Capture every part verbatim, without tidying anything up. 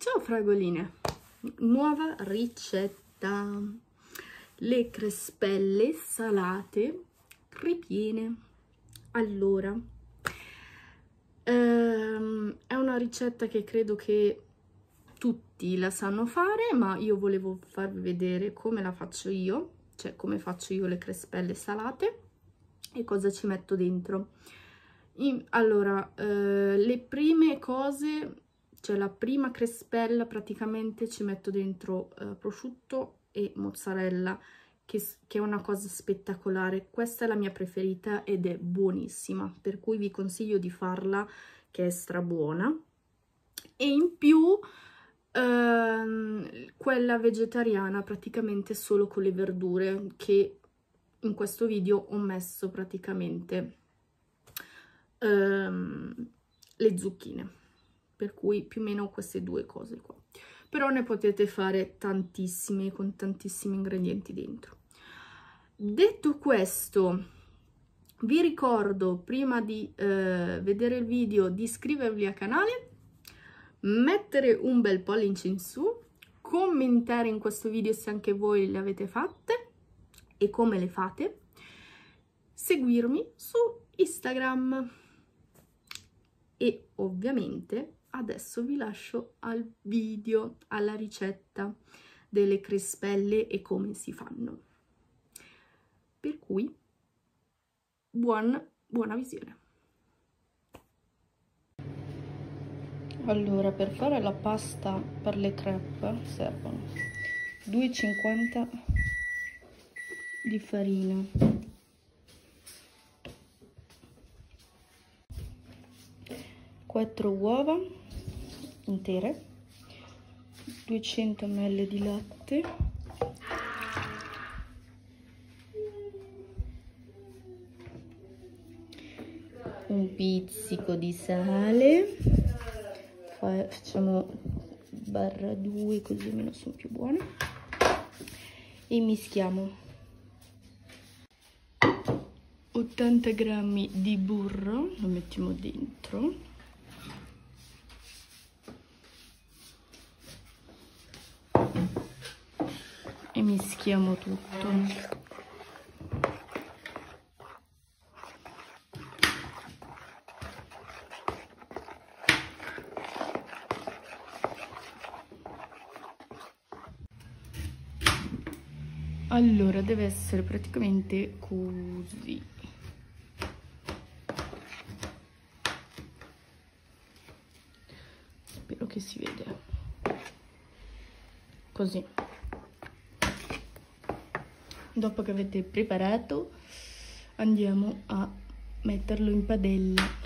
Ciao fragoline, nuova ricetta, le crespelle salate ripiene. Allora, ehm, è una ricetta che credo che tutti la sanno fare, ma io volevo farvi vedere come la faccio io, cioè come faccio io le crespelle salate e cosa ci metto dentro. In, allora, eh, le prime cose, cioè la prima crespella praticamente ci metto dentro eh, prosciutto e mozzarella, che, che è una cosa spettacolare. Questa è la mia preferita ed è buonissima, per cui vi consiglio di farla, che è strabuona. E in più ehm, quella vegetariana praticamente solo con le verdure, che in questo video ho messo praticamente ehm, le zucchine, per cui più o meno queste due cose qua. Però ne potete fare tantissime, con tantissimi ingredienti dentro. Detto questo, vi ricordo prima di eh, vedere il video di iscrivervi al canale, mettere un bel pollice in su, commentare in questo video se anche voi le avete fatte e come le fate, seguirmi su Instagram e ovviamente adesso vi lascio al video, alla ricetta delle crespelle e come si fanno. Per cui buon, buona visione. Allora, per fare la pasta per le crepe servono due e cinquanta di farina, quattro uova intere, duecento millilitri di latte, un pizzico di sale, facciamo barra due così almeno sono più buone, e mischiamo ottanta grammi di burro, lo mettiamo dentro, e mischiamo tutto. Allora, deve essere praticamente così. Spero che si veda. Così. Dopo che avete preparato, andiamo a metterlo in padella.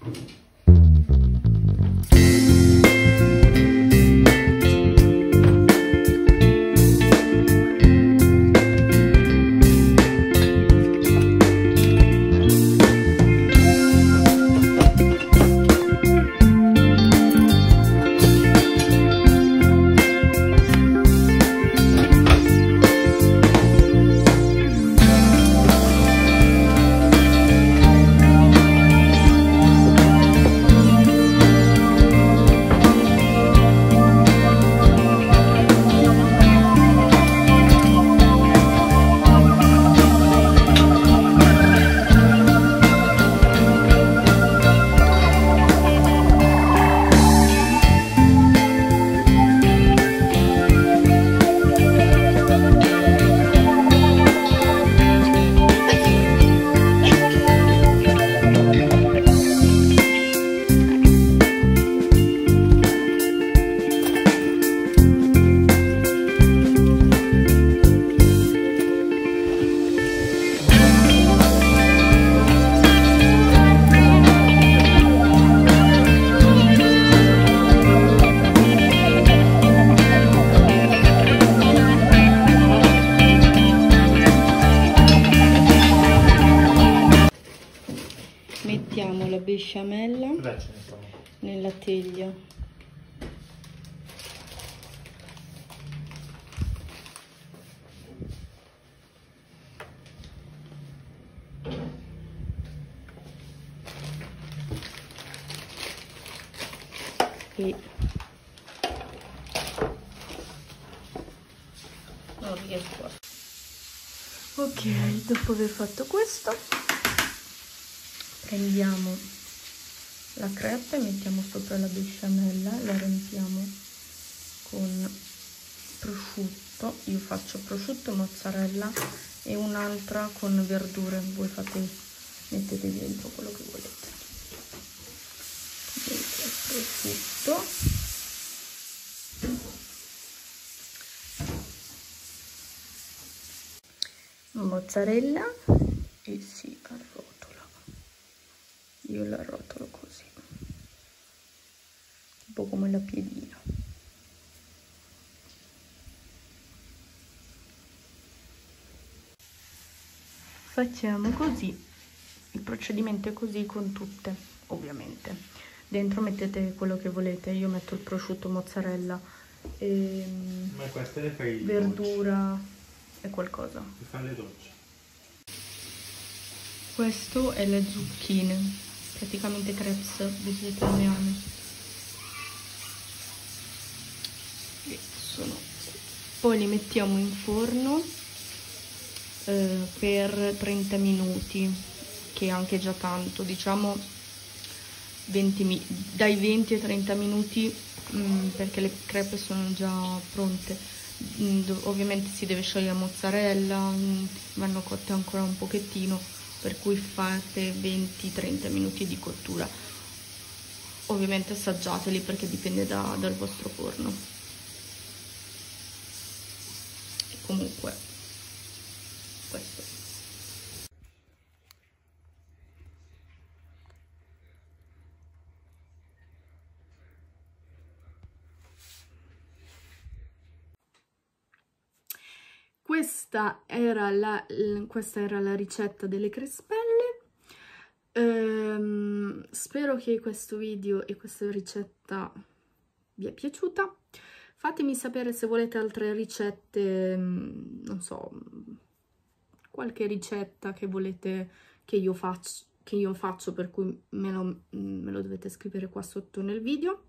Mettiamo la besciamella nella teglia. E non riesco a... Ok, dopo aver fatto questo prendiamo la crepe, mettiamo sopra la besciamella, la riempiamo con prosciutto. Io faccio prosciutto, mozzarella e un'altra con verdure. Voi fate, mettete dentro quello che volete. Dentro il prosciutto. Mozzarella e si arrotola. Io la rotolo così, un po' come la piedina. Facciamo così, il procedimento è così con tutte, ovviamente. Dentro mettete quello che volete, io metto il prosciutto, mozzarella e ma queste le fai verdura e qualcosa. Per fare le dolci. Questo è le zucchine. Praticamente crepes vegetariani. E sono... Poi li mettiamo in forno eh, per trenta minuti, che è anche già tanto, diciamo venti, dai venti ai trenta minuti, mh, perché le crepe sono già pronte. Mh, ovviamente si deve sciogliere la mozzarella, mh, vanno cotte ancora un pochettino, per cui fate venti trenta minuti di cottura. Ovviamente assaggiateli perché dipende da, dal vostro forno. E comunque questo. Questa era la, questa era la ricetta delle crespelle. Ehm, spero che questo video e questa ricetta vi è piaciuta. Fatemi sapere se volete altre ricette, non so, qualche ricetta che volete che io faccio, che io faccio per cui me lo, me lo dovete scrivere qua sotto nel video.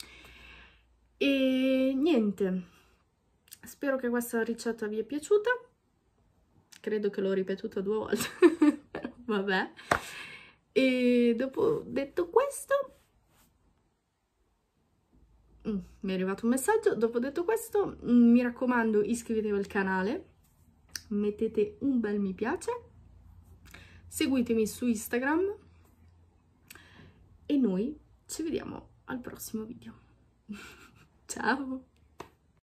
E niente. Spero che questa ricetta vi è piaciuta. Credo che l'ho ripetuta due volte. Vabbè. E dopo detto questo, mm, mi è arrivato un messaggio. Dopo detto questo, mm, mi raccomando, iscrivetevi al canale, mettete un bel mi piace, seguitemi su Instagram e noi ci vediamo al prossimo video. Ciao!